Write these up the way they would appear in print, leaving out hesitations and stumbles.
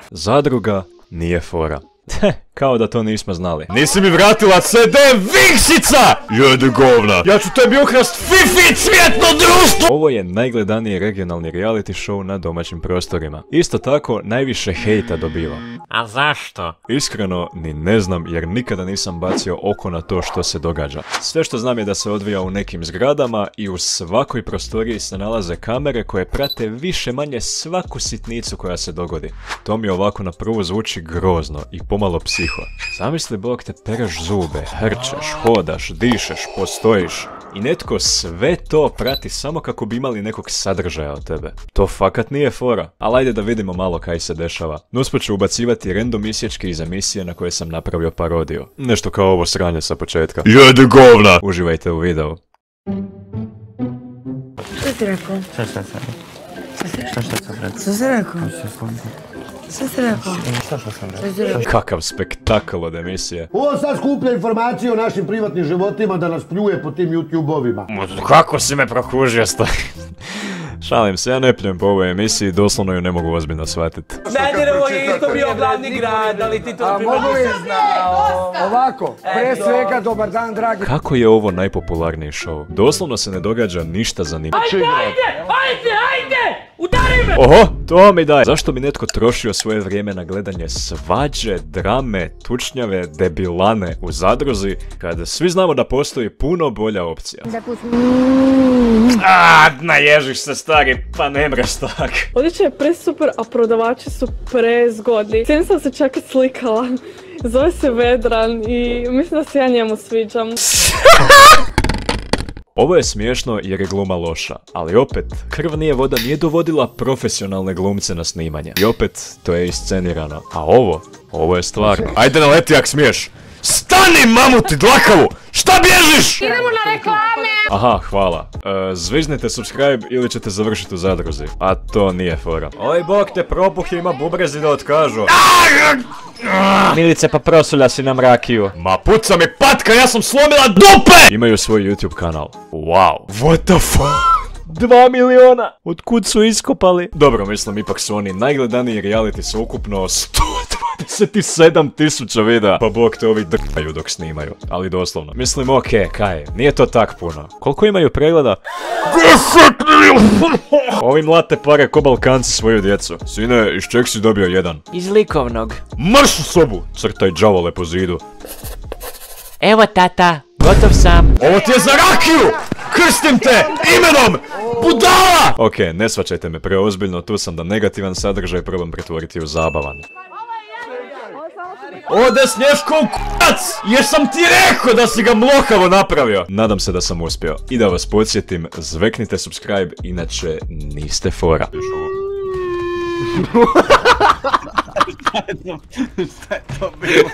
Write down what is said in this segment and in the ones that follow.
Zadruga nije fora. Kao da to nismo znali. Nisi mi vratila CD Vinksica! Jedi govna! Ja ću tebi ukrast Fifi cvjetno društvo! Ovo je najgledaniji regionalni reality show na domaćim prostorima. Isto tako, najviše hejta dobiva. A zašto? Iskreno, ni ne znam jer nikada nisam bacio oko na to što se događa. Sve što znam je da se odvija u nekim zgradama i u svakoj prostoriji se nalaze kamere koje prate više manje svaku sitnicu koja se dogodi. To mi ovako na prvu zvuči grozno i pomalo psiho. Zamisli, Bog, te pereš zube, hrčeš, hodaš, dišeš, postojiš i netko sve to prati samo kako bi imali nekog sadržaja od tebe. To fakat nije fora, ali ajde da vidimo malo kaj se dešava. Nusput ću ubacivati random isječke iz emisije na koje sam napravio parodiju. Nešto kao ovo sranje sa početka. Jedi govna! Uživajte u videu. Što si rekao? Šta? Što si rekao? Što si rekao? Kakav spektakl od emisije. Ovo sad skuplja informacije o našim privatnim životima da nas pljuje po tim YouTube-ovima. Kako si me prokužio, stari? Šalim se, ja ne pljujem po ovoj emisiji, doslovno ju ne mogu ozbiljno shvatiti. Nadirovo je isto bio glavni grad, ali ti to mogu znao. Ovako, pre svega dobar dan, dragi. Kako je ovo najpopularniji show? Doslovno se ne događa ništa zanimljivo. Ajde! Udari me! Oho, to mi daj! Zašto bi netko trošio svoje vrijeme na gledanje svađe, drame, tučnjave, debilane u zadruzi, kada svi znamo da postoji puno bolja opcija? Naježiš se, stari, pa ne mreš tak. Odličaj je presuper, a prodavači su prezgodni. Sjedem sam se čak i slikala. Zove se Vedran i mislim da se ja njemu sviđam. Ovo je smiješno jer je gluma loša, ali opet, Krv nije voda nije dovodila profesionalne glumce na snimanje. I opet, to je iscenirano. A ovo je stvarno. Ajde naleti jak smiješ. Stani, mamuti dlakavu! Šta bježiš? Idemo na reklame! Aha, hvala. Zvižnite subscribe ili ćete završiti u zadruzi. A to nije fora. Oj bog te propuh ima bubrezi da otkažu. Milice, pa prosulja si nam rakiju. Ma puca mi patka, ja sam slomila dupe! Imaju svoj YouTube kanal. Wow. What the fuck? 2 miliona! Otkud su iskopali? Dobro, mislim, ipak su oni najgledaniji reality su ukupno 127.000 videa. Pa bog te ovi drkaju dok snimaju. Ali doslovno. Mislim, okej, kaj, nije to tak puno. Koliko imaju pregleda? 10 miliona! Ovi mlate pare ko Balkanci svoju djecu. Sine, iz čeg si dobio jedan? Iz likovnog. Marš u sobu! Crtaj džavole po zidu. Evo tata, gotov sam. Ovo ti je za rakiju! Krstim te! Imenom! Budala! Okej, ne svačajte me preozbiljno, tu sam da negativan sadržaj probam pretvoriti u zabavan. Ode Snješko u k***ac! Jer sam ti rekao da si ga mlohavo napravio! Nadam se da sam uspio. I da vas podsjetim, zveknite subscribe, inače niste fora. Šta je to bilo?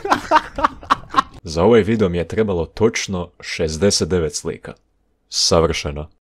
Za ovaj video mi je trebalo točno 69 slika. Savršeno.